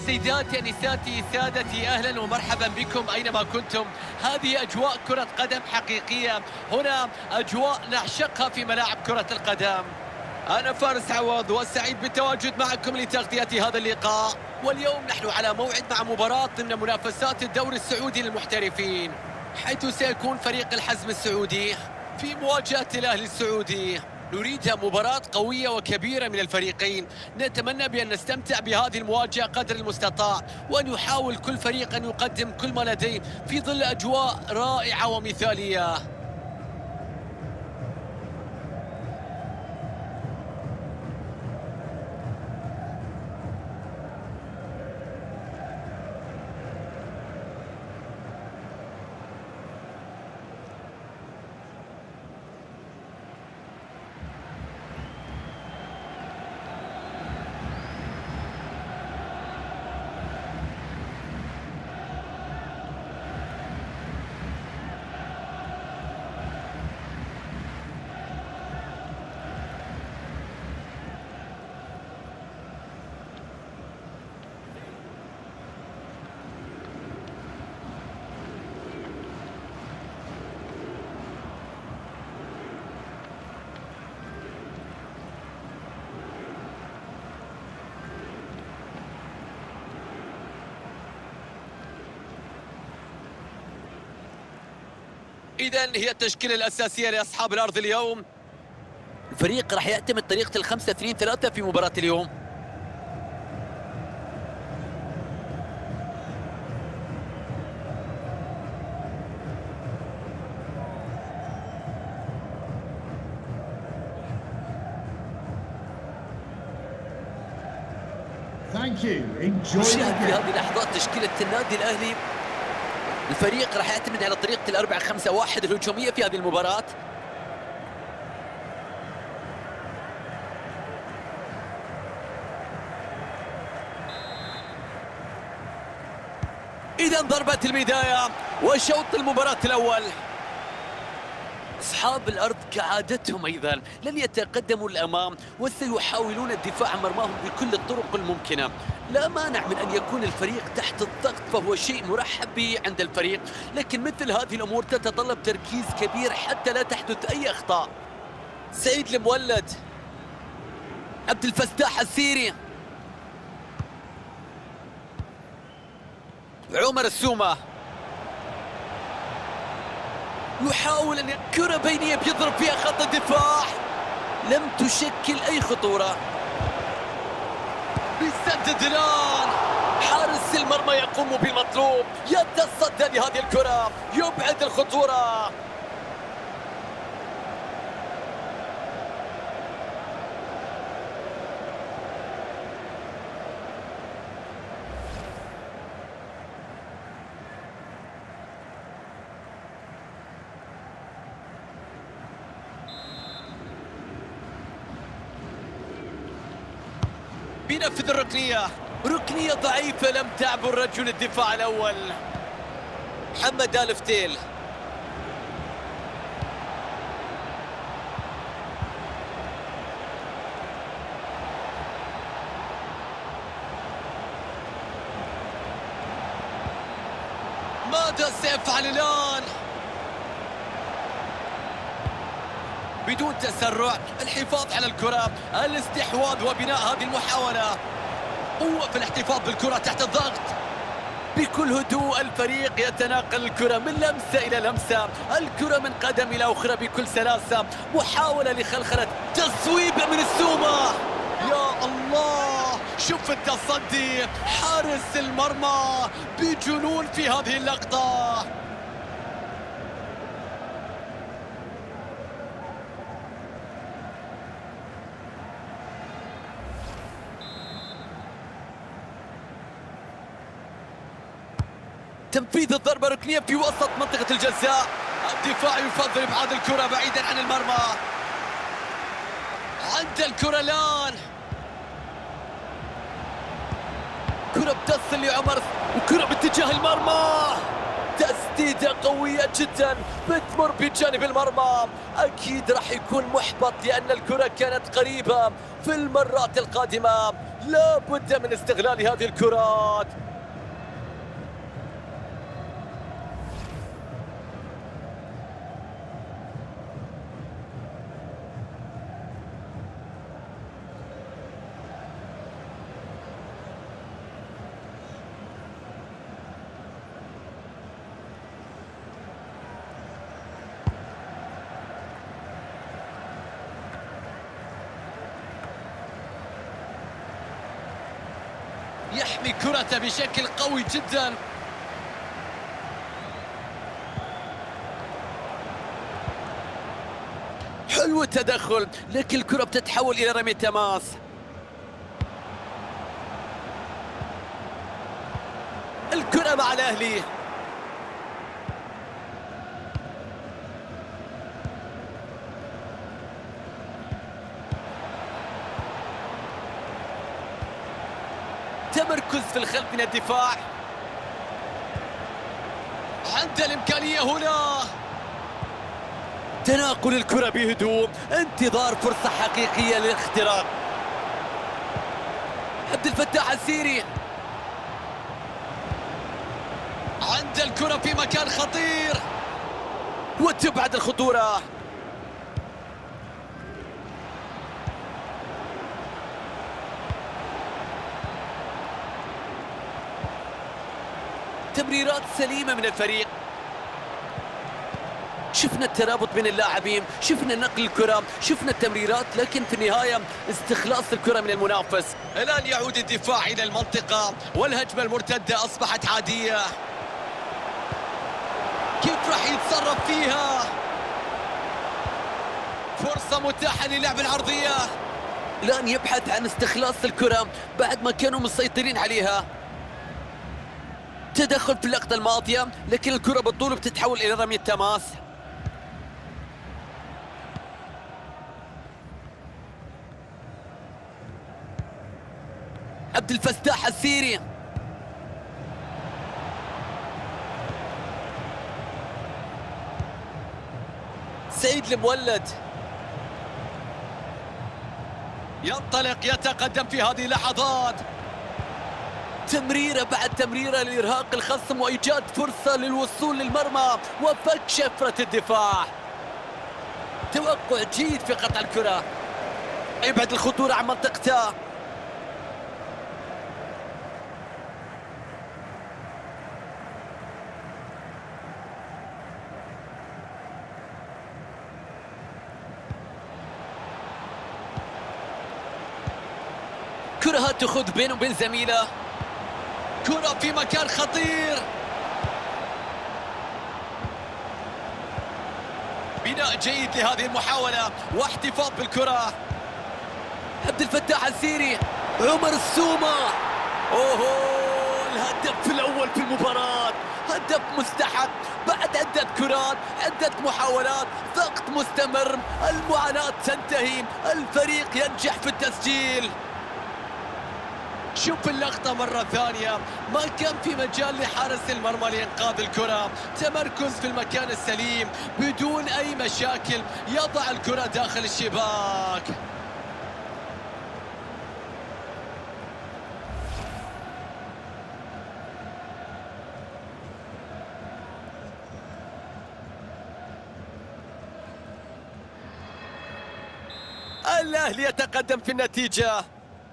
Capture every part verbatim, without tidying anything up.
سيداتي أنساتي سادتي، أهلا ومرحبا بكم أينما كنتم. هذه أجواء كرة قدم حقيقية، هنا أجواء نعشقها في ملاعب كرة القدم. أنا فارس عوض وسعيد بالتواجد معكم لتغطية هذا اللقاء، واليوم نحن على موعد مع مباراة ضمن منافسات الدوري السعودي للمحترفين، حيث سيكون فريق الحزم السعودي في مواجهة الأهلي السعودي. نريدها مباراة قوية وكبيرة من الفريقين، نتمنى بأن نستمتع بهذه المواجهة قدر المستطاع، وأن يحاول كل فريق أن يقدم كل ما لديه في ظل أجواء رائعة ومثالية. إذن هي التشكيلة الأساسية لأصحاب الأرض اليوم. الفريق راح يعتمد طريقة الخمسة اثنين ثلاثة في مباراة اليوم. نشاهد في هذه اللحظات تشكيلة النادي الأهلي. الفريق راح يعتمد على طريقة الأربعة خمسة واحد الهجومية في هذه المباراة. إذا ضربة البداية وشوط المباراة الأول. أصحاب الأرض كعادتهم أيضا لن يتقدموا للأمام وسيحاولون الدفاع عن مرماهم بكل الطرق الممكنة. لا مانع من أن يكون الفريق تحت الضغط، فهو شيء مرحب به عند الفريق، لكن مثل هذه الأمور تتطلب تركيز كبير حتى لا تحدث أي أخطاء. سعيد المولد، عبد الفتاح السيري، عمر السومة، يحاول أن كرة بينية بيضرب فيها خط الدفاع، لم تشكل أي خطورة. بيسدد الآن، حارس المرمى يقوم بالمطلوب، يتصدى لهذه الكرة، يبعد الخطورة. بينفذ الركنية، ركنية ضعيفة لم تعبر رجل الدفاع الأول محمد آل فتيل. ماذا سيفعل الآن؟ بدون تسرع، الحفاظ على الكرة، الاستحواذ وبناء هذه المحاولة، قوة في الاحتفاظ بالكرة تحت الضغط. بكل هدوء الفريق يتناقل الكرة من لمسة إلى لمسة، الكرة من قدم إلى أخرى بكل سلاسة. محاولة لخلخلة، تصويب من السومة، يا الله شوف التصدي، حارس المرمى بجنون في هذه اللقطة. تنفيذ الضربة ركنية في وسط منطقة الجزاء، الدفاع يفضل ابعاد الكرة بعيدا عن المرمى. عند الكرة الآن، كرة بتصل لعمر وكرة باتجاه المرمى، تسديد تسديدة قوية جدا بتمر بجانب المرمى. أكيد راح يكون محبط لأن الكرة كانت قريبة. في المرات القادمة لا بد من استغلال هذه الكرات. يحمي كرته بشكل قوي جدا. حلو التدخل، لكن الكرة بتتحول إلى رمي تماس. الكرة مع الأهلي. تمركز في الخلف من الدفاع. عنده الإمكانية هنا. تناقل الكرة بهدوء، انتظار فرصة حقيقية للاختراق. عبد الفتاح السيري. عنده الكرة في مكان خطير وتبعد الخطورة. تمريرات سليمة من الفريق. شفنا الترابط بين اللاعبين، شفنا نقل الكرة، شفنا التمريرات، لكن في النهاية استخلاص الكرة من المنافس. الآن يعود الدفاع إلى المنطقة والهجمة المرتدة أصبحت عادية. كيف راح يتصرف فيها؟ فرصة متاحة للعب العرضية. الآن يبحث عن استخلاص الكرة بعد ما كانوا مسيطرين عليها. تدخل في اللقطة الماضية، لكن الكرة بالطول بتتحول إلى رمي التماس. عبد الفتاح السيري. سعيد المولد ينطلق، يتقدم في هذه اللحظات. تمريرة بعد تمريرة لإرهاق الخصم وإيجاد فرصة للوصول للمرمى وفك شفرة الدفاع. توقع جيد في قطع الكرة، يبعد الخطورة عن منطقته. كرة تخذ بينه وبين زميله. كرة في مكان خطير. بناء جيد لهذه المحاولة واحتفاظ بالكرة. عبد الفتاح السيري. عمر السومة. اوه، الهدف الأول في المباراة، هدف مستحق بعد عدة كرات، عدة محاولات، ضغط مستمر، المعاناة تنتهي، الفريق ينجح في التسجيل. شوف اللقطة مرة ثانية، ما كان في مجال لحارس المرمى لإنقاذ الكرة. تمركز في المكان السليم بدون أي مشاكل، يضع الكرة داخل الشباك. الأهلي يتقدم في النتيجة.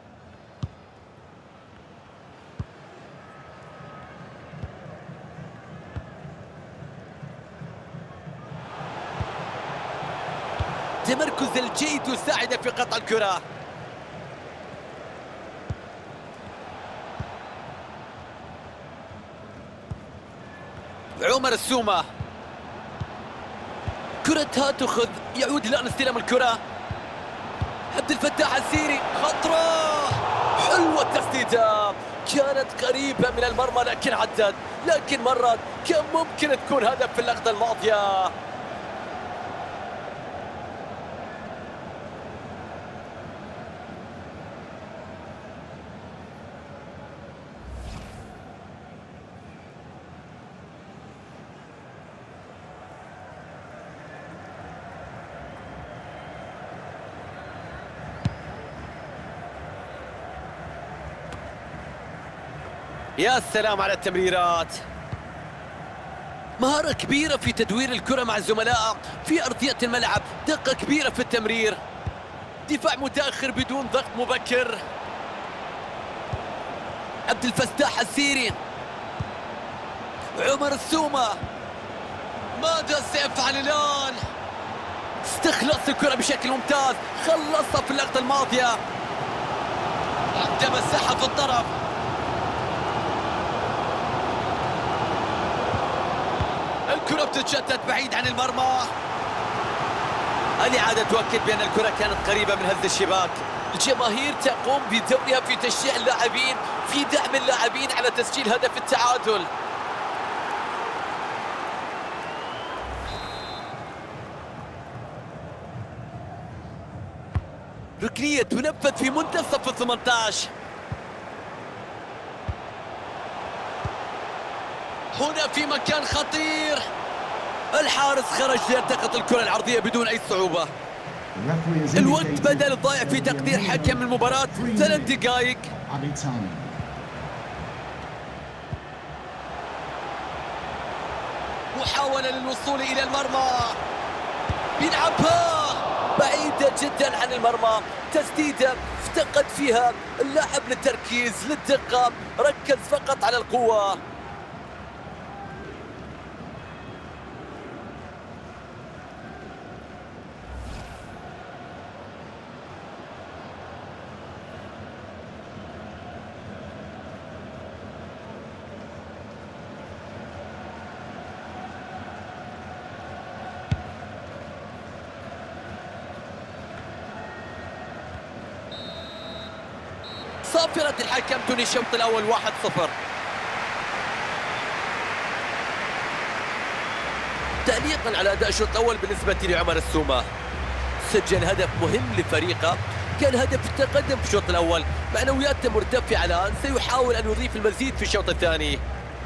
تمركز الجيد يساعد في قطع الكرة. عمر السومة. كرتها تأخذ، يعود الآن استلام الكرة. عبد الفتاح السيري. خطرة، حلوة التسديدة، كانت قريبة من المرمى لكن عدت، لكن مرت. كان ممكن تكون هدف في اللقطة الماضية. يا سلام على التمريرات، مهارة كبيرة في تدوير الكرة مع الزملاء في أرضية الملعب، دقة كبيرة في التمرير، دفاع متأخر بدون ضغط مبكر. عبد الفتاح السيري، عمر السومة، ماذا سيفعل الآن؟ استخلص الكرة بشكل ممتاز، خلصها في اللقطة الماضية، عنده مساحة في الطرف، الكرة بتتشتت بعيد عن المرمى. الإعادة تؤكد بأن الكرة كانت قريبة من هز الشباك. الجماهير تقوم بدورها في تشجيع اللاعبين، في دعم اللاعبين على تسجيل هدف التعادل. ركنية تنفذ في منتصف الثمانية عشر. هنا في مكان خطير، الحارس خرج ليلتقط الكرة العرضية بدون أي صعوبة. الوقت بدل الضائع في تقدير حكم المباراة ثلاث دقائق. محاولة للوصول إلى المرمى، بيلعبها بعيدة جدا عن المرمى، تسديدة افتقد فيها اللاعب للتركيز للدقة، ركز فقط على القوة. صافرة الحكم تنهي الشوط الأول واحد صفر. تعليقا على أداء الشوط الأول بالنسبة لعمر السومة، سجل هدف مهم لفريقه، كان هدف التقدم في الشوط الأول، معنوياته مرتفعة الآن، سيحاول أن يضيف المزيد في الشوط الثاني.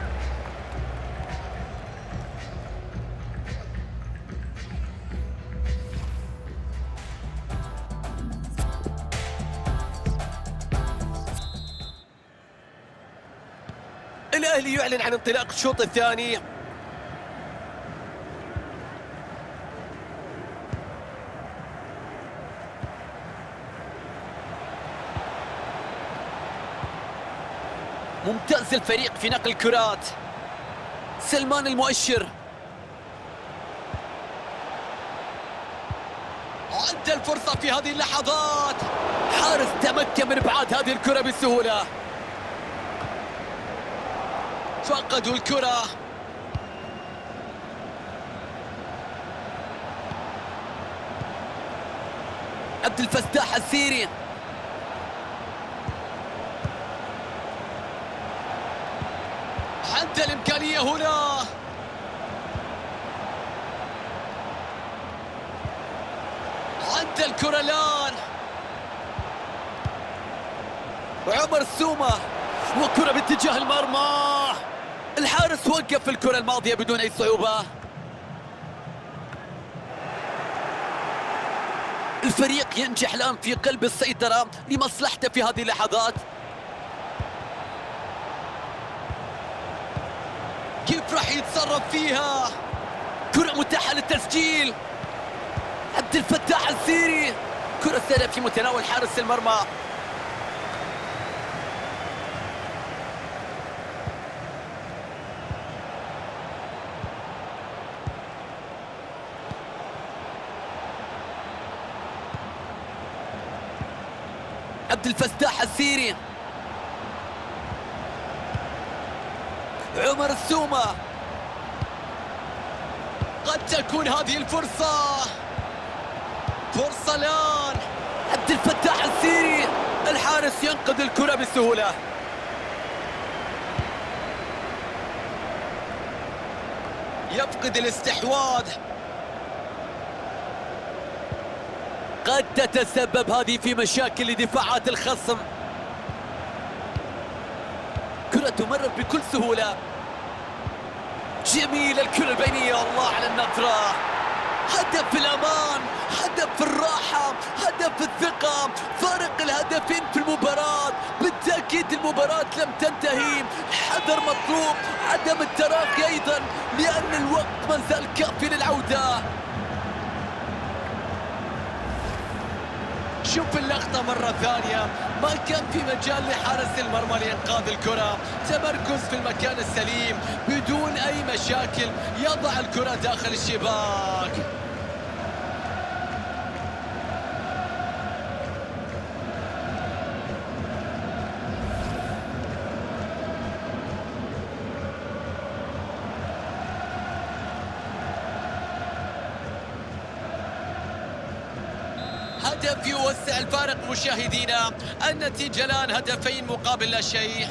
الأهلي يعلن عن انطلاق الشوط الثاني. ممتاز الفريق في نقل الكرات. سلمان المؤشر، عنده الفرصة في هذه اللحظات، حارس تمكن من ابعاد هذه الكرة بسهولة. فقدوا الكرة، عبد الفتاح السيري، عنده الإمكانية هنا، عنده الكرة الآن، وعمر السومة، وكرة باتجاه المرمى، الحارس وقف الكرة الماضية بدون أي صعوبة. الفريق ينجح الآن في قلب السيطرة لمصلحته في هذه اللحظات. كيف راح يتصرف فيها؟ كرة متاحة للتسجيل، عبد الفتاح السيري، كرة سهلة في متناول حارس المرمى. عبد الفتاح السيري، عمر السومة، قد تكون هذه الفرصة، فرصة الآن، عبد الفتاح السيري، الحارس ينقذ الكرة بسهولة. يفقد الاستحواذ، قد تتسبب هذه في مشاكل لدفاعات الخصم. كرة تمرر بكل سهولة، جميل الكرة البينية، الله على النطرة، هدف في الأمان، هدف في الراحة، هدف في الثقة، فارق الهدفين في المباراة، بالتأكيد المباراة لم تنتهي المطلوب عدم التراخي أيضا لأن الوقت ما زال كافي للعودة. شوف اللقطة مرة ثانية، ما كان في مجال لحارس المرمى لإنقاذ الكرة، تمركز في المكان السليم بدون أي مشاكل، يضع الكرة داخل الشباك. هدف يوسع الفارق مشاهدينا، النتيجة الآن هدفين مقابل لا شيء.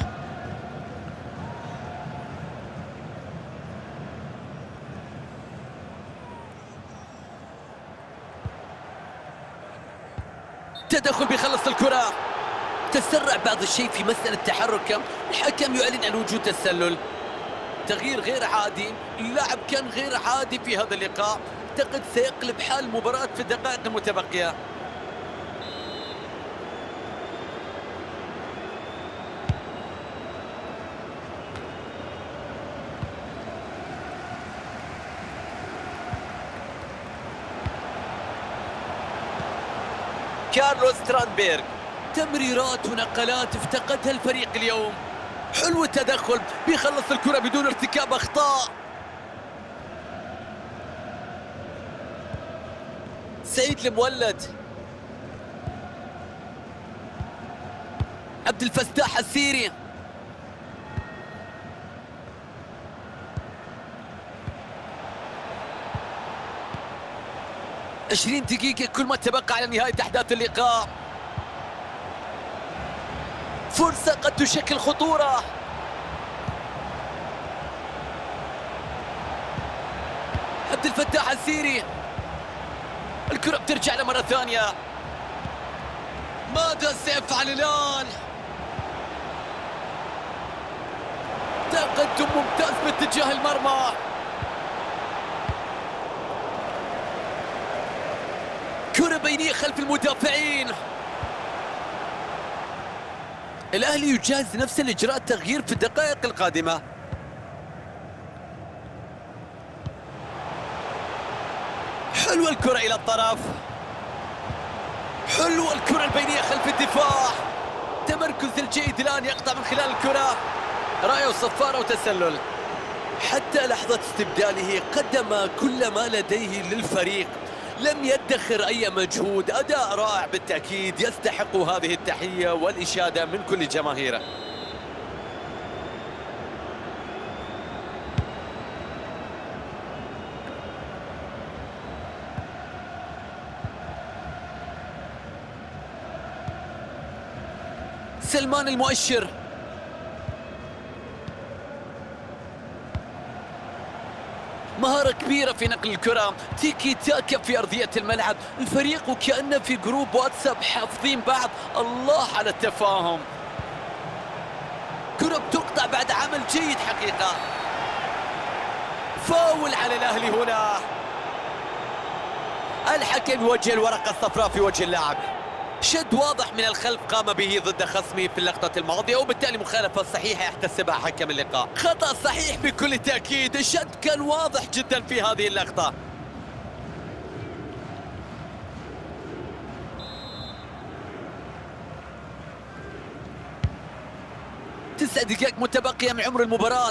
تدخل بيخلص الكرة، تسرع بعض الشيء في مسألة تحركه، الحكم يعلن عن وجود تسلل. تغيير غير عادي، اللاعب كان غير عادي في هذا اللقاء، أعتقد سيقلب حال المباراة في الدقائق المتبقية. كارلوس ترانبيرغ، تمريرات ونقلات افتقدها الفريق اليوم. حلو التدخل، بيخلص الكرة بدون ارتكاب أخطاء. سعيد المولد، عبد الفتاح السيري، عشرين دقيقة كل ما تبقى على نهاية أحداث اللقاء. فرصة قد تشكل خطورة. عبد الفتاح السيري، الكرة بترجع له مرة ثانية. ماذا سيفعل الآن؟ تقدم ممتاز باتجاه المرمى. كرة بينية خلف المدافعين. الأهلي يجهز نفسه لإجراء تغيير في الدقائق القادمة. حلوة الكرة إلى الطرف، حلوة الكرة البينية خلف الدفاع. تمركز الجيد الآن يقطع من خلال الكرة، راية وصفارة وتسلل. حتى لحظة استبداله قدم كل ما لديه للفريق، لم يدخر أي مجهود. أداء رائع بالتأكيد، يستحق هذه التحية والإشادة من كل جماهيره. سلمان المؤشر، مهارة كبيرة في نقل الكرة، تيكي تاكا في أرضية الملعب. الفريق وكأنه في جروب واتساب حافظين بعض. الله على التفاهم. كرة بتقطع بعد عمل جيد حقيقة. فاول على الأهلي هنا. الحكم يوجه الورقة الصفراء في وجه اللاعب. شد واضح من الخلف قام به ضد خصمه في اللقطة الماضية، وبالتالي مخالفة صحيحة يحتسبها حكم اللقاء. خطأ صحيح بكل تأكيد، الشد كان واضح جدا في هذه اللقطة. تسع دقائق متبقية من عمر المباراة.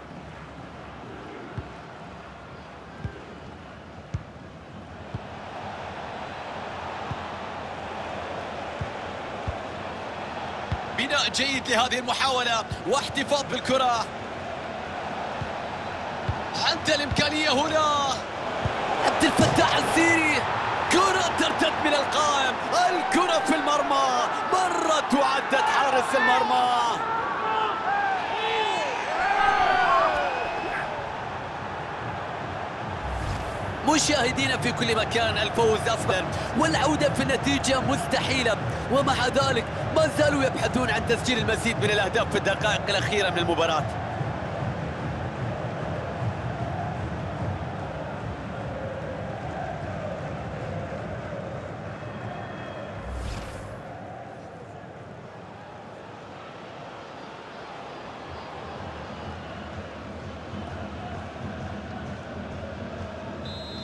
بناء جيد لهذه المحاولة واحتفاظ بالكرة. حتى الإمكانية هنا. عبد الفتاح السيري، كرة ترتد من القائم، الكرة في المرمى، مرت وعدت حارس المرمى. مشاهدينا في كل مكان، الفوز أصبح والعودة في النتيجة مستحيلة، ومع ذلك ما زالوا يبحثون عن تسجيل المزيد من الأهداف في الدقائق الأخيرة من المباراة.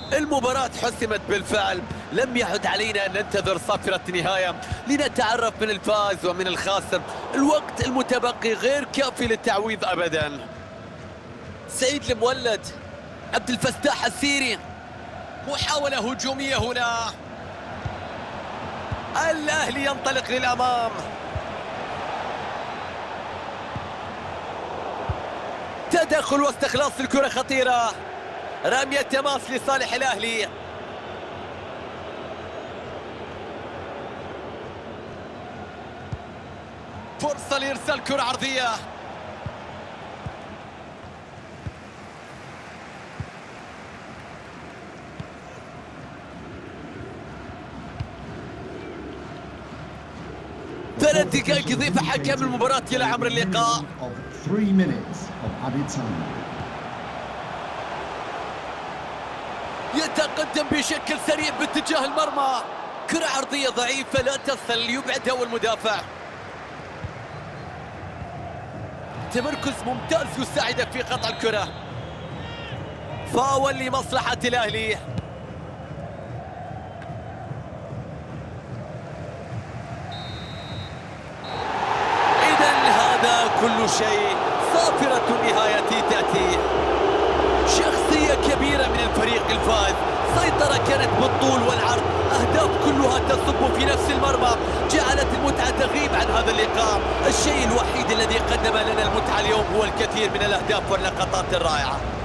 المباراة حسمت بالفعل، لم يعد علينا أن ننتظر صافرة النهاية لنتعرف من الفائز ومن الخاسر. الوقت المتبقي غير كافي للتعويض أبدا. سعيد المولد، عبد الفتاح السيري، محاولة هجومية هنا. الأهلي ينطلق للأمام. تدخل واستخلاص الكرة خطيرة، رمية تماس لصالح الأهلي. فرصة لإرسال كرة عرضية. ثلاث دقائق يضيفها حكم المباراة إلى عمر اللقاء. يتقدم بشكل سريع باتجاه المرمى. كرة عرضية ضعيفة لا تصل، يبعدها والمدافع. تمركز ممتاز يساعدك في قطع الكرة. فاول لمصلحة الأهلي. إذا هذا كل شيء، صافرة النهاية تأتي. شخصية كبيرة من الفريق الفائز، سيطرة كانت بالطول والعرض، أهداف كلها تصب في نفس المرمى، جعلت المتعة تغيب عن هذا اللقاء. الشيء الوحيد الذي قدم لنا المتعة اليوم هو الكثير من الأهداف واللقطات الرائعة.